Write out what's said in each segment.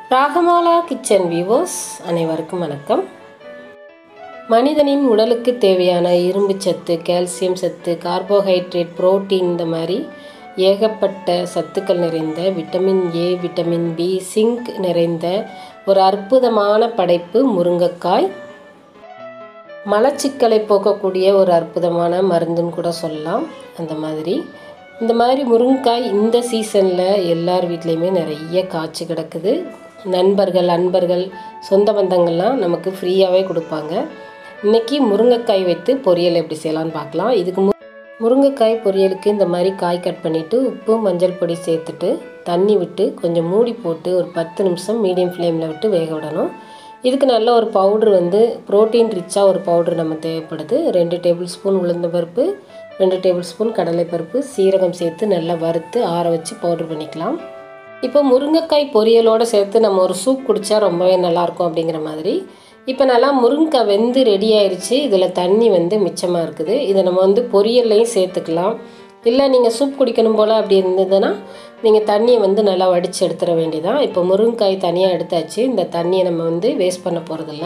Ragamala kitchen viewers அனைவருக்கும் வணக்கம். மனிதனின் உடலுக்கு தேவையான இரும்பு சத்து, கால்சியம் சத்து, கார்போஹைட்ரேட், புரோட்டீன் இந்த மாதிரி ஏகப்பட்ட சத்துக்கள் நிறைந்த vitamin A, vitamin B, zinc நிறைந்த ஒரு அற்புதமான படைப்பு முருங்கைக்காய். மலச்சிக்கலை போக்கக்கூடிய ஒரு அற்புதமான மருந்துன்னு கூட சொல்லலாம். இந்த மாதிரி முருங்கைக்காய் இந்த சீசனில் எல்லார் வீட்லேயுமே நிறைய காய்ச்சி கிடக்குது. நண்பர்கள், அன்பர்கள், சொந்த பந்தங்கள்லாம் நமக்கு ஃப்ரீயாகவே கொடுப்பாங்க. இன்றைக்கி முருங்கைக்காய் வைத்து பொரியல் எப்படி செய்யலான்னு பார்க்கலாம். இதுக்கு முருங்கைக்காய் பொரியலுக்கு இந்த மாதிரி காய் கட் பண்ணிவிட்டு உப்பு, மஞ்சள் பொடி சேர்த்துட்டு தண்ணி விட்டு கொஞ்சம் மூடி போட்டு ஒரு 10 நிமிஷம் மீடியம் ஃப்ளேமில் விட்டு வேக விடணும். இதுக்கு நல்ல ஒரு பவுட்ரு ப்ரோட்டீன் ரிச்சாக ஒரு பவுட்ரு நம்ம தேவைப்படுது. 2 டேபிள் ஸ்பூன் உளுந்தம்பருப்பு, 2 டேபிள் ஸ்பூன் கடலைப்பருப்பு, சீரகம் சேர்த்து நல்லா வறுத்து ஆற வச்சு பவுட்ரு பண்ணிக்கலாம். இப்போ முருங்கைக்காய் பொரியலோடு சேர்த்து நம்ம ஒரு சூப் குடித்தா ரொம்பவே நல்லாயிருக்கும் அப்படிங்கிற மாதிரி. இப்போ நல்லா முருங்கைக்காய் வெந்து ரெடி ஆயிடுச்சு. இதில் தண்ணி மிச்சமாக இருக்குது. இதை நம்ம பொரியல்லையும் சேர்த்துக்கலாம். இல்லை நீங்கள் சூப் குடிக்கணும் போல் அப்படி இருந்ததுன்னா நீங்கள் தண்ணியை நல்லா வடித்து எடுத்துட வேண்டியதான். இப்போ முருங்கைக்காய் தனியாக எடுத்தாச்சு. இந்த தண்ணியை நம்ம வேஸ்ட் பண்ண போகிறதில்ல.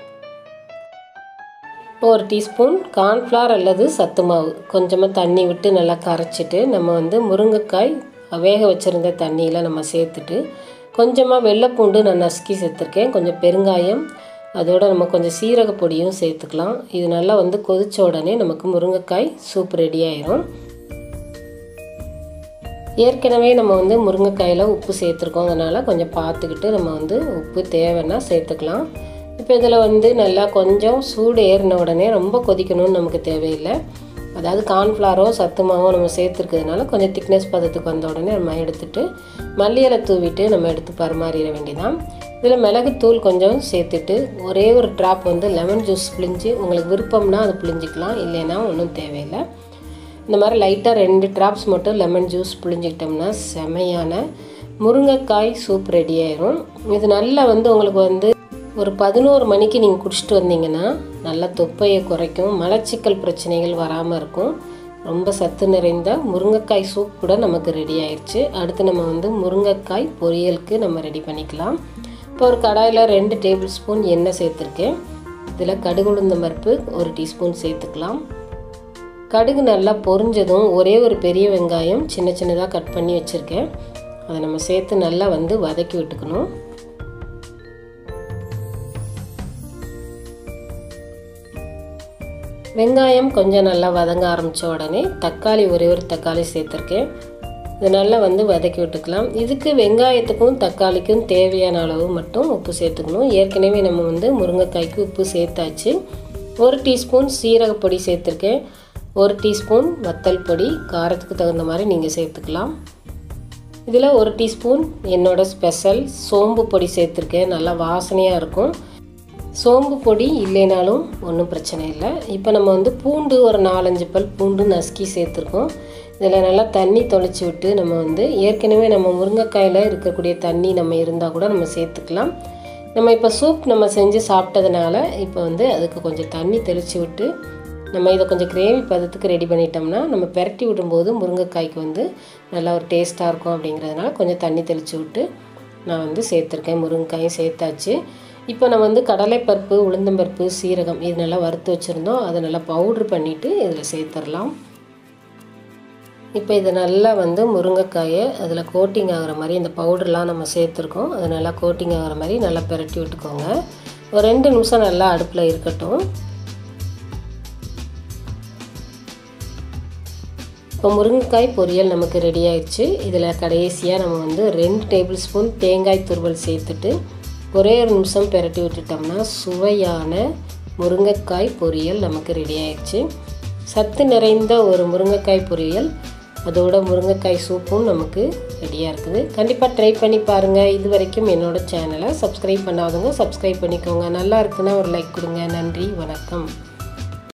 இப்போ ஒரு டீஸ்பூன் கார்ன்ஃப்ளவர் அல்லது சத்து மாவு கொஞ்சமாக தண்ணி விட்டு நல்லா கரைச்சிட்டு நம்ம முருங்கைக்காய் வேக வச்சுருந்த தண்ணியில் நம்ம சேர்த்துட்டு கொஞ்சமாக வெள்ளைப்பூண்டு நான் நசுக்கி சேர்த்துருக்கேன். கொஞ்சம் பெருங்காயம், அதோடு நம்ம கொஞ்சம் சீரக பொடியும் சேர்த்துக்கலாம். இது நல்லா கொதித்த உடனே நமக்கு முருங்கைக்காய் சூப் ரெடி ஆயிரும். ஏற்கனவே நம்ம முருங்கைக்காயில் உப்பு சேர்த்துருக்கோம். அதனால் கொஞ்சம் பார்த்துக்கிட்டு நம்ம உப்பு தேவைன்னா சேர்த்துக்கலாம். இப்போ இதில் நல்லா கொஞ்சம் சூடு ஏறின உடனே ரொம்ப கொதிக்கணும்னு நமக்கு தேவையில்லை. அதாவது கார்ன்ஃப்ளவரோ சத்து மாவோ நம்ம சேர்த்துருக்கிறதுனால கொஞ்சம் திக்னஸ் பதத்துக்கு வந்த உடனே நம்ம எடுத்துகிட்டு மல்லி இலை தூவிட்டு நம்ம எடுத்து பரிமாறிட வேண்டியதான். இதில் மிளகுத்தூள் கொஞ்சம் சேர்த்துட்டு ஒரே ஒரு ட்ராப் லெமன் ஜூஸ் பிழிஞ்சு உங்களுக்கு விருப்பம்னா அது பிழிஞ்சிக்கலாம், இல்லைன்னா ஒன்றும் தேவையில்லை. இந்த மாதிரி லைட்டாக 2 ட்ராப்ஸ் மட்டும் லெமன் ஜூஸ் பிழிஞ்சிக்கிட்டோம்னா செமையான முருங்கைக்காய் சூப் ரெடி ஆயிரும். இது நல்லா உங்களுக்கு ஒரு 11 மணிக்கு நீங்கள் குடிச்சிட்டு வந்தீங்கன்னா நல்லா தொப்பையை குறைக்கும், மலச்சிக்கல் பிரச்சனைகள் வராமல் இருக்கும். ரொம்ப சத்து நிறைந்த முருங்கைக்காய் சூப் கூட நமக்கு ரெடி ஆயிடுச்சு. அடுத்து நம்ம முருங்கைக்காய் பொரியலுக்கு நம்ம ரெடி பண்ணிக்கலாம். இப்போ ஒரு கடாயில் 2 டேபிள் ஸ்பூன் எண்ணெய் சேர்த்துருக்கேன். இதில் கடுகு, உளுந்தம் பருப்பு 1 டீஸ்பூன் சேர்த்துக்கலாம். கடுகு நல்லா பொரிஞ்சதும் ஒரே ஒரு பெரிய வெங்காயம் சின்ன சின்னதாக கட் பண்ணி வச்சுருக்கேன். அதை நம்ம சேர்த்து நல்லா வதக்கி விட்டுக்கணும். வெங்காயம் கொஞ்சம் நல்லா வதங்க ஆரம்பித்த உடனே தக்காளி ஒரே ஒரு தக்காளி சேர்த்துருக்கேன். இது நல்லா வதக்கி விட்டுக்கலாம். இதுக்கு வெங்காயத்துக்கும் தக்காளிக்கும் தேவையான அளவு மட்டும் உப்பு சேர்த்துக்கணும். ஏற்கனவே நம்ம முருங்கைக்காய்க்கு உப்பு சேர்த்தாச்சு. 1 டீஸ்பூன் சீரகப்பொடி சேர்த்துருக்கேன். 1 டீஸ்பூன் வத்தல் பொடி, காரத்துக்கு தகுந்த மாதிரி நீங்கள் சேர்த்துக்கலாம். இதில் 1 டீஸ்பூன் என்னோடய ஸ்பெஷல் சோம்பு பொடி சேர்த்துருக்கேன். நல்லா வாசனையாக இருக்கும். சோம்பு பொடி இல்லைனாலும் ஒன்றும் பிரச்சனை இல்லை. இப்போ நம்ம பூண்டு ஒரு 4-5 பல் பூண்டு நசுக்கி சேர்த்துருக்கோம். இதில் நல்லா தண்ணி தொளிச்சு விட்டு நம்ம ஏற்கனவே நம்ம முருங்கைக்காயில் இருக்கக்கூடிய தண்ணி நம்ம இருந்தால் கூட நம்ம சேர்த்துக்கலாம். நம்ம இப்போ சூப் நம்ம செஞ்சு சாப்பிட்டதுனால இப்போ அதுக்கு கொஞ்சம் தண்ணி தெளித்து விட்டு நம்ம இதை கொஞ்சம் கிரேவி பதத்துக்கு ரெடி பண்ணிட்டோம்னா நம்ம பெரட்டி விடும்போது முருங்கைக்காய்க்கு நல்லா ஒரு டேஸ்ட்டாக இருக்கும். அப்படிங்கிறதுனால கொஞ்சம் தண்ணி தெளித்து விட்டு நான் சேர்த்துருக்கேன். முருங்கைக்காயும் சேர்த்தாச்சு. இப்போ நம்ம கடலைப்பருப்பு, உளுந்தம்பருப்பு, சீரகம் இது நல்லா வறுத்து வச்சுருந்தோம். அதை நல்லா பவுட்ரு பண்ணிவிட்டு இதில் சேர்த்துடலாம். இப்போ இது நல்லா முருங்கைக்காயை அதில் கோட்டிங் ஆகிற மாதிரி இந்த பவுடர்லாம் நம்ம சேர்த்துருக்கோம். அது நல்லா கோட்டிங் ஆகிற மாதிரி நல்லா பெரட்டி விட்டுக்கோங்க. ஒரு 2 நிமிஷம் நல்லா அடுப்பில் இருக்கட்டும். இப்போ முருங்கைக்காய் பொரியல் நமக்கு ரெடி ஆயிடுச்சு. இதில் கடைசியாக நம்ம 2 டேபிள் ஸ்பூன் தேங்காய் துருவல் சேர்த்துட்டு ஒரே ஒரு நிமிஷம் பெரட்டி விட்டுட்டோம்னா சுவையான முருங்கைக்காய் பொரியல் நமக்கு ரெடி ஆயிடுச்சு. சத்து நிறைந்த ஒரு முருங்கைக்காய் பொரியல், அதோட முருங்கைக்காய் சூப்பும் நமக்கு ரெடியாக இருக்குது. கண்டிப்பாக ட்ரை பண்ணி பாருங்கள். இது வரைக்கும் என்னோடய சேனலை சப்ஸ்கிரைப் பண்ணாதவங்க சப்ஸ்கிரைப் பண்ணிக்கோங்க. நல்லா இருக்குன்னா ஒரு லைக் கொடுங்க. நன்றி, வணக்கம்.